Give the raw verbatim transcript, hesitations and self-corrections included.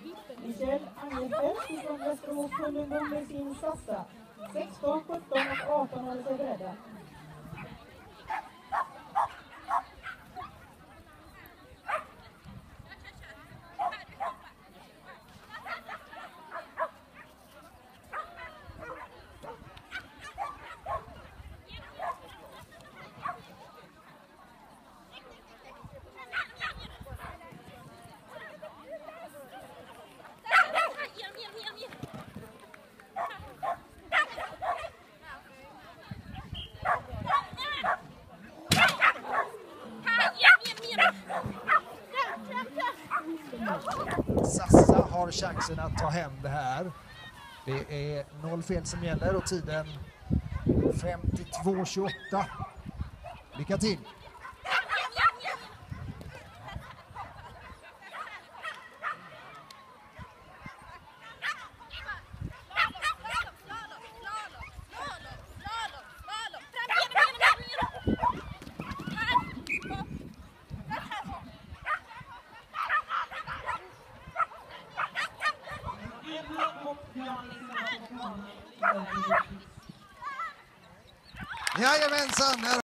Michel Angelfeldt från Västerås-Tullen med sin Sassa. sexton, sjutton och arton håller sig beredda. Sassa har chansen att ta hem det här. Det är noll fel som gäller och tiden femtiotvå tjugoåtta. Lycka till! Jajamensan!